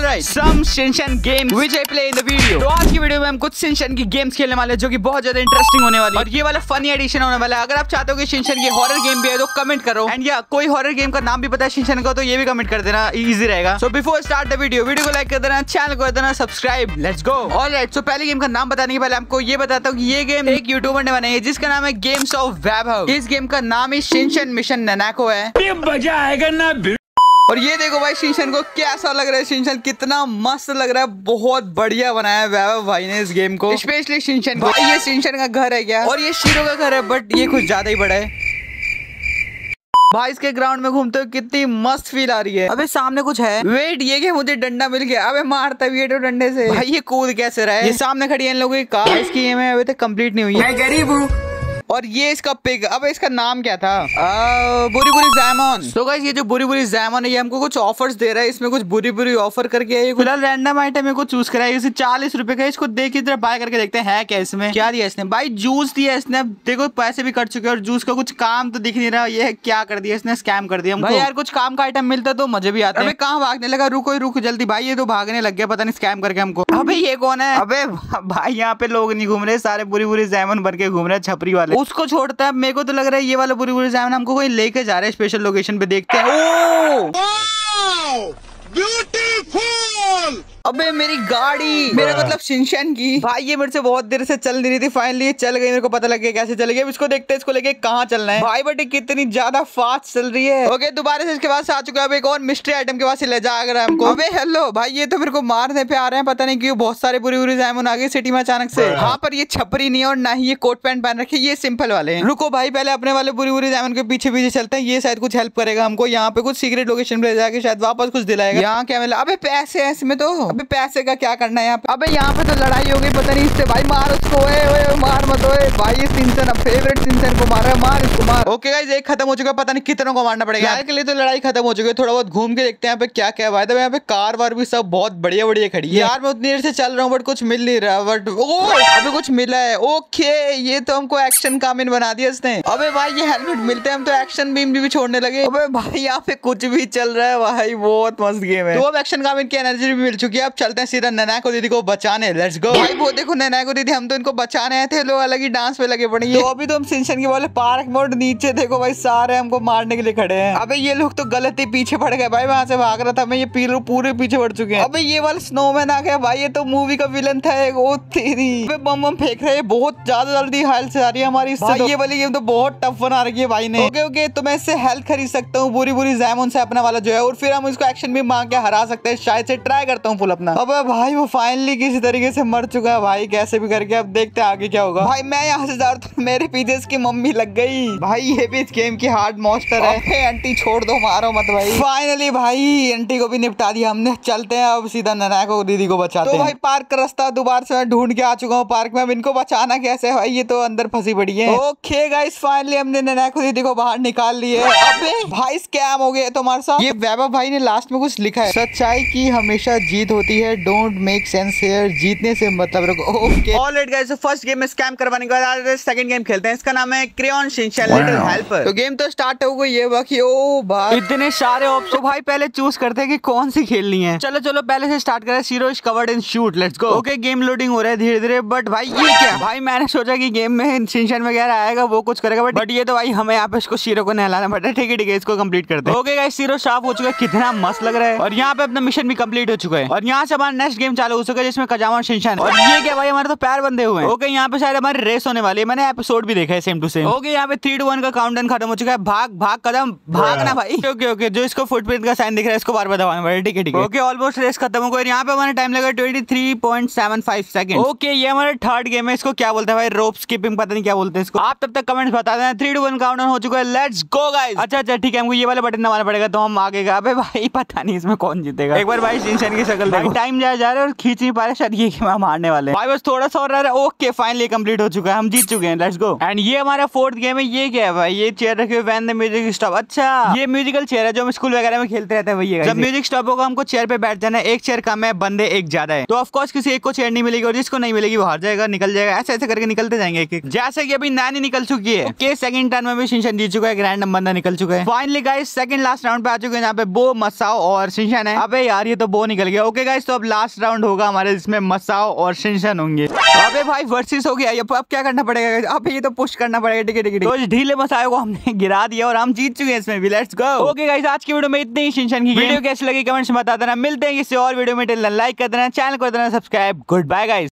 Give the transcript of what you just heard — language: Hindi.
Alright, some Shinchan games which I play in the video। तो आज की वीडियो में हम कुछ शिनचैन की गेम्स खेलने वाले हैं जो कि बहुत ज्यादा इंटरेस्टिंग होने वाली है और ये वाला फनी एडिशन होने वाला है। अगर आप चाहते हो कि शिनचैन की हॉरर गेम भी है तो कमेंट करो एंड या कोई हॉरर गेम का नाम भी पता है शिनचैन का तो ये भी कमेंट कर देना, इजी रहेगा। So before start the video को लाइक कर देना, चैनल को कर देना subscribe. Let's go. Alright, so पहली गेम का नाम बताने के पहले आपको ये बताता हूँ कि ये गेम एक यूट्यूबर ने बनाई है जिसका नाम है गेम्स ऑफ वैभव। इस गेम का नाम ही शिनचैन मिशन नैनाको है। मजा आएगा ना। और ये देखो भाई शिनचैन को कैसा लग रहा है, शिनचैन कितना मस्त लग रहा है, बहुत बढ़िया बनाया है वैभव भाई ने इस गेम को, स्पेशली शिनचैन को। ये शिनचैन का घर है क्या? और ये शीरो का घर है बट ये कुछ ज्यादा ही बड़ा है। भाई इसके ग्राउंड में घूमते हुए कितनी मस्त फील आ रही है। अबे सामने कुछ है, वेट ये कि मुझे डंडा मिल गया। अबे मारता भी है तो डंडे से। भाई ये कूद कैसे रहा है? ये सामने खड़ी है इन लोगों की कार, इसकी गेम अभी तक कंप्लीट नहीं हुई है। मैं गरीब हूँ। और ये इसका पिग, अब इसका नाम क्या था? बुरी बुरी जैमन। तो गाइस ये जो बुरी बुरी जैमन है ये हमको कुछ ऑफर्स दे रहा है, इसमें कुछ बुरी बुरी ऑफर करके है। फिलहाल रैंडम आइटम है, को चूज करा है, इसे 40 रुपए का। इसको देख के बाय करके देखते हैं क्या इसमें क्या दिया इसने। भाई जूस दिया इसने, देखो पैसे भी कट चुके हैं और जूस का कुछ काम तो दिख नहीं रहा। ये क्या कर दिया इसने, स्कैम कर दिया हमको। भाई यार कुछ काम का आइटम मिलता तो मजे भी आते हैं। कहाँ भागने लगा, रुको जल्दी। भाई ये तो भागने लग गया, पता नहीं स्कैम करके हमको। अबे ये कौन है? अबे भाई यहाँ पे लोग नहीं घूम रहे, सारे बुरी बुरी जैमन बन के घूम रहे हैं, छपरी वाले। उसको छोड़ता है, मेरे को तो लग रहा है ये वाला बुरी बुरी जैमन हमको कोई लेके जा रहा है स्पेशल लोकेशन पे, देखते हैं। ब्यूटीफुल। अबे मेरी गाड़ी, मेरा मतलब शिनचैन की। भाई ये मेरे से बहुत देर से चल नहीं रही थी, फाइनली ये चल गई। मेरे को पता लग गया कैसे चलेगी। अब इसको देखते हैं इसको लेके कहाँ चलना है। भाई बट कितनी ज्यादा फास्ट चल रही है। ओके दोबारा से इसके पास आ चुका है। अब एक और मिस्ट्री आइटम के पास ले जा रहा है हमको। अबे हेलो भाई, ये तो मेरे को मारने पे आ रहे हैं, पता नहीं क्यों। बहुत सारे बुरी बुरी जैमन आ गए सिटी में अचानक से। हाँ पर ये छपरी नहीं है और ना ही ये कोट पैंट पहन रखे, ये सिंपल वाले हैं। रुको भाई पहले अपने वाले बुरी बुरी जैमन के पीछे पीछे चलते हैं, ये शायद कुछ हेल्प करेगा हमको। यहाँ पे कुछ सीक्रेट लोकेशन पे ले जाके शायद वापस कुछ दिलाएगा। यहाँ क्या मिला? अबे पैसे है इसमें तो। अबे पैसे का क्या करना है यहाँ पे? अबे यहाँ पे तो लड़ाई हो गई, पता नहीं इससे। भाई मार उसको, ओए मार मत। ओए भाई ये शिनचैन फेवरेट शिनचैन को मार रहा है, मार इसको मार। ओके गाइस एक खत्म हो चुका है, पता नहीं कितनों को मारना पड़ेगा। यार के लिए तो लड़ाई खत्म हो चुकी है। थोड़ा बहुत घूम के देखते हैं यहाँ पे क्या क्या है। यहाँ पे कार वार भी सब बहुत बढ़िया बढ़िया खड़ी है। यार मैं उतनी देर से चल रहा हूँ बट कुछ मिल नहीं रहा। बट अभी कुछ मिला है। ओके ये तो हमको एक्शन कामिन बना दिया इसने। अबे भाई ये हेलमेट मिलते हैं, हम तो एक्शन बीम भी छोड़ने लगे। अबे भाई यहाँ पे कुछ भी चल रहा है भाई, बहुत मस्त गेम है। तो अब एक्शन कामिन की एनर्जी भी मिल चुकी है। अब चलते हैं सीधा नैनाको दीदी को बचाने। Let's go. भाई वो देखो नैनाको दीदी, हम तो इनको बचाने आए थे, लोग अलग ही डांस पे लगे पड़े। तो अभी तो हम शिनचैन के वाले पार्क मोड नीचे देखो भाई, सारे हमको मारने के लिए खड़े हैं। अबे ये लोग तो गलत ही पीछे पड़ गए भाई, वहां से भाग रहा था मैं, ये पूरे पीछे पड़ चुके हैं। अबे ये वाला स्नोमैन आ गया भाई, ये तो मूवी का विलन था एक। ओ तेरी बम फेंक रहे हैं, बहुत ज्यादा जल्दी हेल्थ से आ रही है हमारी इससे। तो ये वाली गेम तो बहुत टफ बना रखी है भाई ने। ओके तो मैं इससे हेल्थ खरीद सकता हूँ बुरी बुरी जैमन से अपना वाला जो है, और फिर हम इसको एक्शन भी मांग के हरा सकते हैं। शायद से ट्राई करता हूँ फुल अपना। अबे भाई वो फाइनली किसी तरीके से मर चुका है भाई, कैसे भी करके। अब देखते हैं आगे क्या होगा। भाई मैं यहाँ से जा रहा था, मेरे पीछे इसकी मम्मी लग गई। भाई ये भी इस गेम की हार्ड मॉन्स्टर है। आंटी छोड़ दो, मारो मत भाई। फाइनली भाई आंटी को भी निपटा दिया हमने। चलते हैं अब सीधा नैनाको दीदी को बचाते हैं। तो भाई पार्क का रास्ता दोबारा से मैं ढूंढ के आ चुका हूँ पार्क में। अब इनको बचाना कैसे है भाई, ये तो अंदर फंसी पड़ी है। ओके गाइस फाइनली हमने नैनाको दीदी को बाहर निकाल लिया है। अबे भाई स्कैम हो गया तुम्हारे साथ। ये वैभव भाई ने लास्ट में कुछ लिखा है, सच्चाई की हमेशा जीत होती है, डोंट मेक सेंस हियर, जीतने से मतलब रखो। Okay alright guys, first game में स्कैम करवाने के बाद सेकंड गेम खेलते हैं। इसका नाम है क्रेयॉन शिनचैन लिटिल हेल्पर। तो गेम तो स्टार्ट हो गई है बाकी। ओ भाई इतने सारे ऑप्शन। तो भाई पहले चूज करते हैं कि कौन सी खेलनी है। चलो पहले से स्टार्ट करें। Shiro is covered in shoot, let's go. Okay game loading हो रहा है धीरे धीरे। बट भाई ये क्या? भाई मैंने सोचा कि गेम में शिनचैन वगैरह आएगा, वो कुछ करेगा, बट ये तो भाई हमें यहाँ पे इसको शीरो को नहलाना पड़ता है। ठीक है इसको कंप्लीट करते हैं। ओके गाइस शीरो साफ हो चुका है, कितना मस्त लग रहा है। और यहाँ पे अपना मिशन भी कंप्लीट हो चुका है। और यहाँ से हमारा नेक्स्ट गेम चालू हो चुका है जिसमें कजामा और शिनचैन। और ये क्या भाई, हमारे तो पैर बंधे हुए हैं। ओके यहाँ पे शायद हमारी रेस होने वाली है, मैंने एपिसोड भी देखा है सेम टू सेम। ओके यहाँ पे 3 to 1 का काउंटडाउन खत्म हो चुका है। भाग कदम भागना भाई। ओके जो इसको फुटप्रिंट का साइन दिख रहा है इसको बार-बार दबाना पड़ेगा। ठीक है ओके ऑलमोस्ट रेस खत्म हो गई। यहाँ पे हमारा टाइम लगा 23.75 सेकंड। ओके ये हमारा थर्ड गेम है, इसको क्या बोलते हैं भाई, रोप स्किपिंग, पता नहीं क्या बोलते हैं इसको। आप तब तक कमेंट्स बता देना। 3 to 1 काउंटडाउन हो चुका है, लेट्स गो गाइस। अच्छा ठीक है, हमको ये वाला बटन दबाना पड़ेगा तो हम आगे का। अबे भाई पता नहीं इसमें कौन जीतेगा। एक बार भाई शिनचैन की शक्ल देखो, टाइम जा रहा है और खींच नहीं पा रहे, शायद ये मारने वाले भाई, बस थोड़ा सा और रह रहा है। ओके फाइनली कंप्लीट हो चुका है, हम जीत चुके हैं, लेट्स गो। एंड ये हमारा फोर्थ गेम है। ये क्या है भाई, ये चेयर रखे हुए व्हेन द म्यूजिक स्टॉप। अच्छा ये म्यूजिकल चेयर है जो हम स्कूल वगैरह में खेलते रहते हैं भैया। जब म्यूजिक स्टॉप होगा हमको चेयर पे बैठ जाना है। एक चेयर कम है, बंदे एक ज्यादा है, तो ऑफ कोर्स किसी एक को चेयर नहीं मिलेगी और जिसको नहीं मिलेगी वो हार जाएगा, निकल जाएगा। ऐसे ऐसे करके निकलते जाएंगे एक एक। जैसे कि अभी नैनी निकल चुकी है। ओके सेकंड टर्न में भी शिनचैन जीत चुका है, एक रैंडम बंदा निकल चुका है। Finally guys second last round पे आ चुके हैं, जहाँ पे बो, मसाओ और शिनचैन है। अबे यार ये तो बो निकल गया। ओके ओके गाइस, तो अब लास्ट राउंड होगा हमारे, जिसमें मसाओ और शिनचैन होंगे। अबे भाई वर्सेस हो गया, अब क्या करना पड़ेगा? अब ये तो पुश करना पड़ेगा। ठीक है तो इस ढीले मसाओ को हमने गिरा दिया और हम जीत चुके हैं इसमें भी। Let's go. ओके गाइस, आज की वीडियो में इतनी ही। शिनचैन की वीडियो कैसी लगी कमेंट्स में बता देना। मिलते हैं किसी और वीडियो में, लाइक कर देना, चैनल कर देना सब्सक्राइब। Good bye guys.